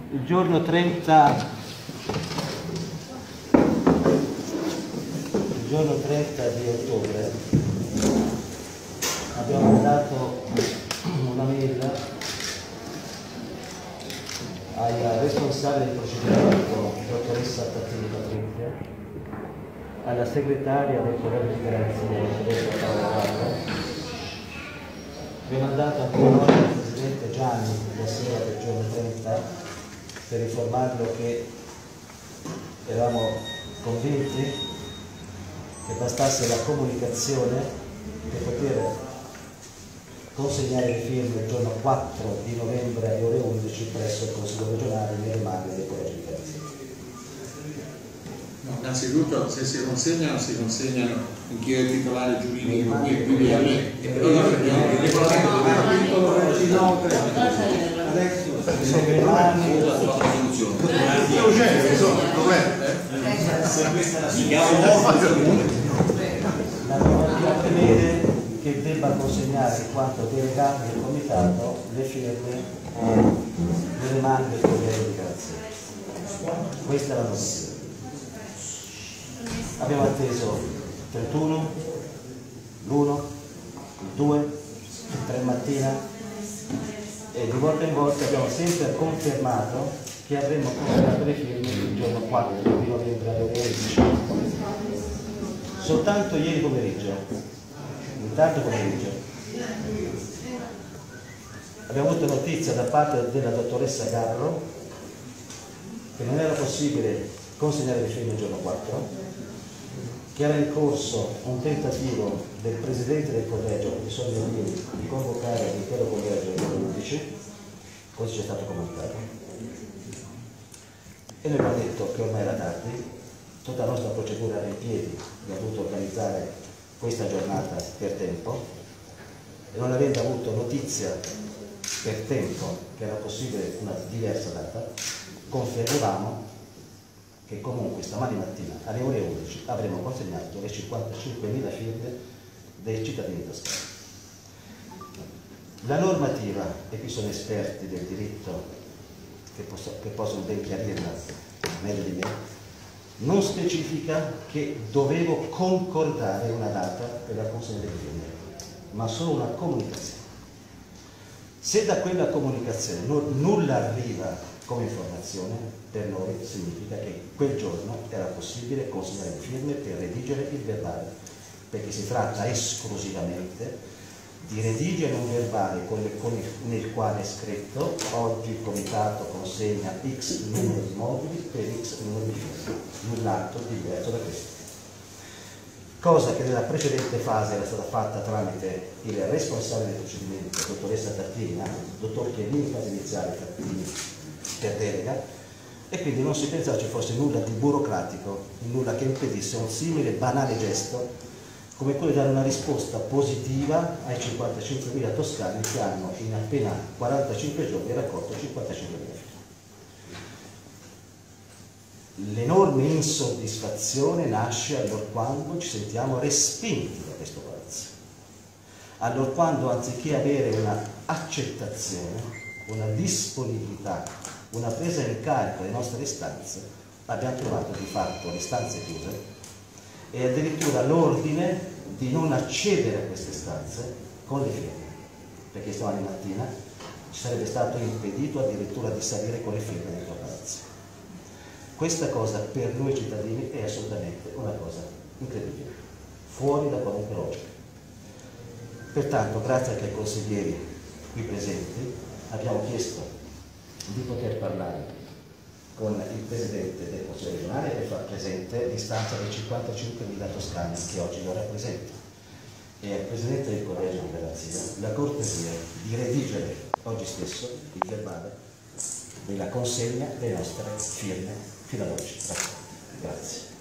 Il giorno 30 di ottobre abbiamo mandato una mail alla responsabile del procedimento, dottoressa Tazzini Patrizia, alla segretaria del Collegio di Garanzia, dottoressa Paola Barra. Abbiamo mandato anche una nota al Presidente Gianni la sera del giorno 30 per informarlo che eravamo convinti che bastasse la comunicazione per poter consegnare le firme il giorno 4 di novembre alle ore 11 presso il Consiglio regionale nelle mani del Collegio di Garanzia. No, innanzitutto se si consegnano in chi è il titolare giuridico, quindi a me. La normativa prevede che debba consegnare in quanto delegato del comitato le firme nelle mani del Collegio di Garanzia. Questa è la normativa. Abbiamo atteso il 31, l'1, il 2, il 3 mattina e di volta in volta abbiamo sempre confermato che avremmo consegnato le firme il giorno 4 di novembre alle ore 11. Soltanto ieri pomeriggio, in tardo pomeriggio, abbiamo avuto notizia da parte della dottoressa Garro che non era possibile consegnare le firme il giorno 4, che era in corso un tentativo del Presidente del Collegio, professor Giannini, di convocare l'intero Collegio alle 11, così ci è stato comunicato. E noi abbiamo detto che ormai era tardi, tutta la nostra procedura era in piedi, abbiamo dovuto organizzare questa giornata per tempo, e non avendo avuto notizia per tempo che era possibile una diversa data, confermavamo che comunque stamani mattina alle ore 11 avremo consegnato le 55.000 firme dei cittadini toscani. La normativa, e qui sono esperti del diritto che possono ben chiarirla meglio di me, non specifica che dovevo concordare una data per la consegna delle firme, ma solo una comunicazione. Se da quella comunicazione nulla arriva come informazione, per noi significa che quel giorno era possibile consegnare le firme per redigere il verbale, perché si tratta esclusivamente di redigere un verbale nel quale è scritto: oggi il comitato consegna X numero di moduli per X numero di firme, null'altro diverso da questo. Cosa che nella precedente fase era stata fatta tramite il responsabile del procedimento, dottoressa Tattini, dottor Chiellini in fase iniziale, Tattini per delega, e quindi non si pensava ci fosse nulla di burocratico, nulla che impedisse un simile banale gesto come quello di dare una risposta positiva ai 55.000 toscani che hanno in appena 45 giorni raccolto 55.000 firme. L'enorme insoddisfazione nasce allorquando ci sentiamo respinti da questo palazzo, allorquando anziché avere una accettazione, una disponibilità, una presa in carico delle nostre istanze, abbiamo trovato di fatto le istanze chiuse e addirittura l'ordine di non accedere a queste istanze con le firme, perché stamani mattina ci sarebbe stato impedito addirittura di salire con le firme dentro il palazzo. Questa cosa per noi cittadini è assolutamente una cosa incredibile, fuori da qualunque logica. Pertanto, grazie anche ai consiglieri qui presenti, abbiamo chiesto di poter parlare con il Presidente del Consiglio regionale per far presente l'istanza dei 55.000 toscani che oggi lo rappresenta, e al Presidente del Collegio di Garanzia la cortesia di redigere oggi stesso il verbale della consegna delle nostre firme fino ad oggi. Grazie.